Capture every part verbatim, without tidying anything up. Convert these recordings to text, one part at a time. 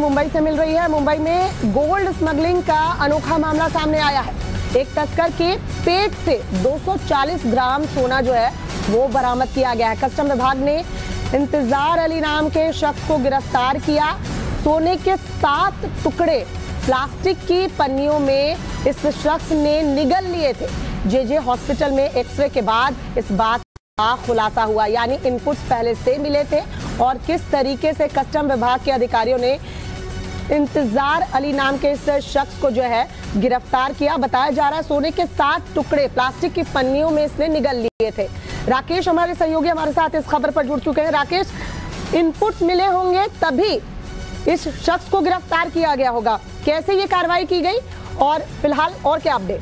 मुंबई से मिल रही है। मुंबई में गोल्ड स्मगलिंग का अनोखा मामला सामने आया है। एक तस्कर के पेट से दो सौ चालीस ग्राम सोना जो है वो बरामद किया गया है। कस्टम विभाग ने इंतजार अली नाम के शख्स को गिरफ्तार किया। सोने के सात टुकड़े प्लास्टिक की पन्नियों में इस शख्स ने निगल लिए थे। जेजे हॉस्पिटल में एक्सरे के बाद इस बात का खुलासा हुआ, यानी इनपुट्स पहले से मिले थे और किस तरीके से कस्टम विभाग के अधिकारियों ने इंतजार अली नाम के इस शख्स को जो है गिरफ्तार किया। बताया जा रहा है सोने के सात टुकड़े प्लास्टिक की पन्नियों में इसने निगल लिए थे। राकेश हमारे सहयोगी हमारे साथ इस खबर पर जुड़ चुके हैं। राकेश, इनपुट्स मिले होंगे तभी इस शख्स को गिरफ्तार किया गया होगा, कैसे ये कार्रवाई की गई और फिलहाल और क्या अपडेट?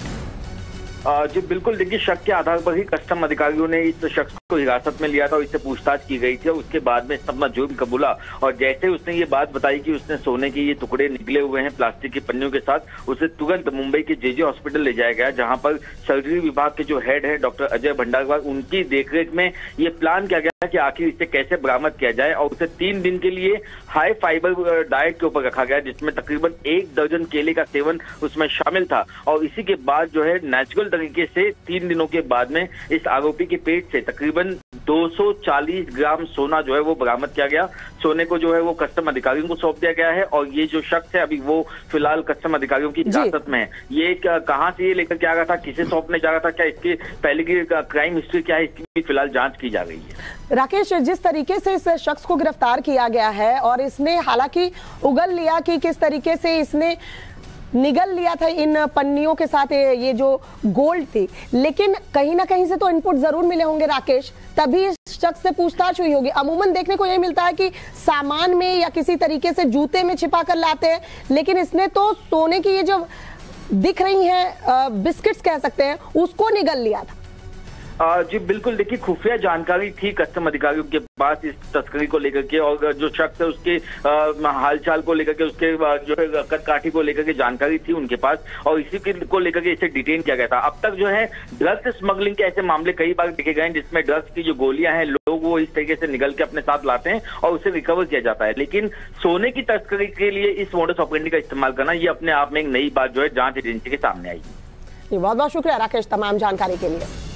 जी बिल्कुल, देखिए शक के आधार पर ही कस्टम अधिकारियों ने इस शख्स को हिरासत में लिया था और इससे पूछताछ की गई थी। उसके बाद में अपना जुर्म कबूला और जैसे उसने ये बात बताई कि उसने सोने के ये टुकड़े निकले हुए हैं प्लास्टिक की पन्नियों के साथ, उसे तुरंत मुंबई के जेजे हॉस्पिटल ले जाया गया, जहां पर सर्जरी विभाग के जो हेड है डॉक्टर अजय भंडारवार, उनकी देखरेख में ये प्लान किया गया कि आखिर इसे कैसे बरामद किया जाए और उसे तीन दिन के लिए हाई फाइबर डाइट के ऊपर रखा गया, जिसमें तकरीबन एक दर्जन केले का सेवन उसमें शामिल था। और इसी के बाद जो है नेचुरल तरीके से तीन दिनों के बाद में इस आरोपी के पेट से तकरीबन दो सौ चालीस ग्राम सोना जो है वो बरामद किया गया। सोने को जो है वो कस्टम अधिकारियों को सौंप दिया गया है और ये जो शख्स है अभी वो फिलहाल कस्टम अधिकारियों की हिरासत में है। ये कहां से ये लेकर के आ रहा था, किसे सौंपने जा रहा था, क्या इसके पहले की क्राइम हिस्ट्री क्या है, इसकी भी फिलहाल जांच की जा रही है। राकेश, जिस तरीके से इस शख्स को गिरफ्तार किया गया है और इसने हालांकि उगल लिया कि किस तरीके से इसने निगल लिया था इन पन्नियों के साथ ये जो गोल्ड थी, लेकिन कहीं ना कहीं से तो इनपुट जरूर मिले होंगे राकेश, तभी इस शख्स से पूछताछ हुई होगी। अमूमन देखने को यही मिलता है कि सामान में या किसी तरीके से जूते में छिपा कर लाते हैं, लेकिन इसने तो सोने की ये जो दिख रही हैं बिस्किट्स कह सकते हैं उसको निगल लिया था। जी बिल्कुल, देखिए खुफिया जानकारी थी कस्टम अधिकारियों के पास इस तस्करी को लेकर के और जो शख्स है उसके हालचाल को लेकर के, उसके जो है कदकाठी को लेकर के जानकारी थी उनके पास और इसी को लेकर के इसे डिटेन किया गया था। अब तक जो है ड्रग्स स्मगलिंग के ऐसे मामले कई बार देखे गए हैं जिसमें ड्रग्स की जो गोलियां हैं लोग वो इस तरीके से निगल के अपने साथ लाते हैं और उसे रिकवर किया जाता है, लेकिन सोने की तस्करी के लिए इस मोडस ऑपरेंडी का इस्तेमाल करना ये अपने आप में एक नई बात जो है जांच एजेंसी के सामने आई। बहुत बहुत शुक्रिया राकेश तमाम जानकारी के लिए।